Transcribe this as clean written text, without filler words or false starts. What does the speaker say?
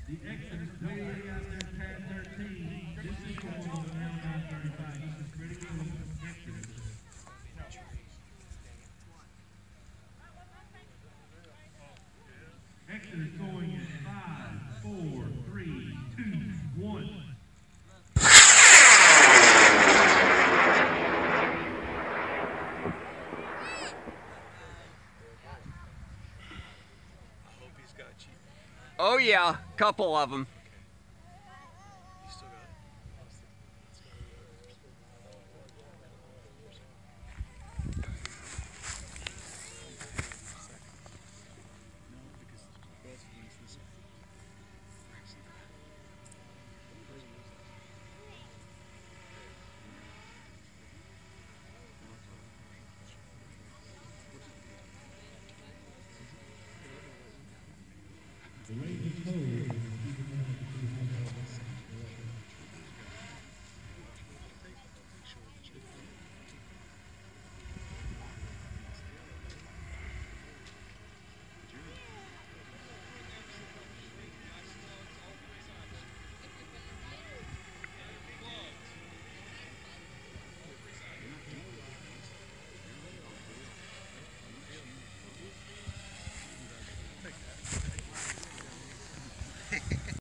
The Exodus way out there, pad 13. This is going on now, 9:35. This is pretty good. Exodus. Exodus going in 5, 4, 3, 2, 1. Oh yeah, couple of them.